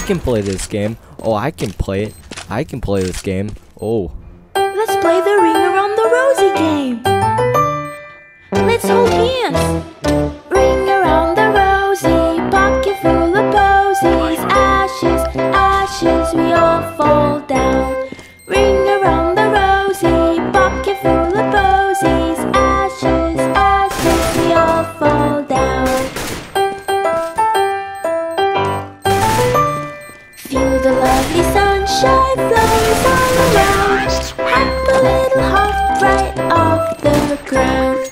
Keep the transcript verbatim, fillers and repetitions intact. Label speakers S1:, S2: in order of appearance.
S1: can play this game. Oh, I can play it. I can play this game. Oh.
S2: Let's play the ring around the rosy game. Let's hold hands. Ring around the rosy, pocket full of posies. Ashes, ashes, we all fall down. Ring around the rosy, pocket full of posies. Ashes, ashes, we all fall down. Feel the lovely sunshine flowing all around. Hop a little hop right off the ground.